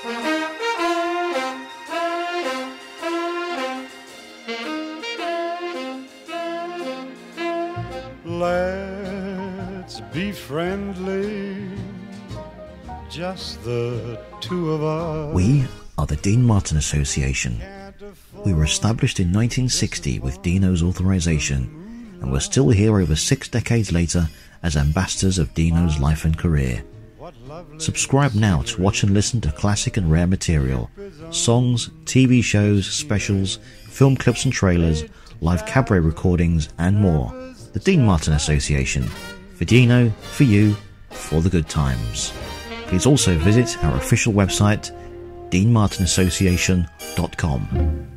Let's be friendly, just the two of us. We are the Dean Martin Association. We were established in 1960 with Dino's authorization, and we're still here over 6 decades later as ambassadors of Dino's life and career. Subscribe now to watch and listen to classic and rare material, songs, TV shows, specials, film clips and trailers, live cabaret recordings, and more. The Dean Martin Association. For Dino, for you, for the good times. Please also visit our official website, deanmartinassociation.com.